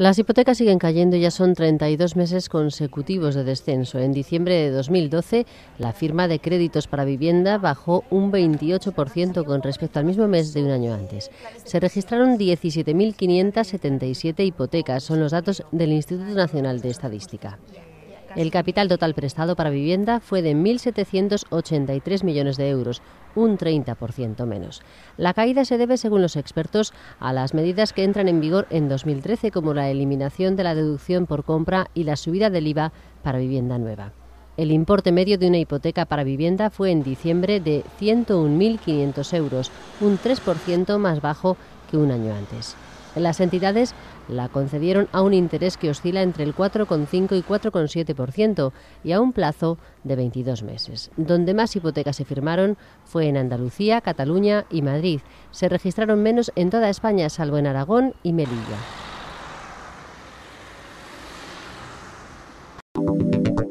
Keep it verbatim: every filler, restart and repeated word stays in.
Las hipotecas siguen cayendo y ya son treinta y dos meses consecutivos de descenso. En diciembre de dos mil doce, la firma de créditos para vivienda bajó un veintiocho por ciento con respecto al mismo mes de un año antes. Se registraron diecisiete mil quinientas setenta y siete hipotecas, son los datos del Instituto Nacional de Estadística. El capital total prestado para vivienda fue de mil setecientos ochenta y tres millones de euros, un treinta por ciento menos. La caída se debe, según los expertos, a las medidas que entran en vigor en dos mil trece, como la eliminación de la deducción por compra y la subida del I V A para vivienda nueva. El importe medio de una hipoteca para vivienda fue en diciembre de ciento un mil quinientos euros, un tres por ciento más bajo que un año antes. Las entidades la concedieron a un interés que oscila entre el cuatro coma cinco y cuatro coma siete por ciento y a un plazo de veintidós meses. Donde más hipotecas se firmaron fue en Andalucía, Cataluña y Madrid. Se registraron menos en toda España, salvo en Aragón y Melilla.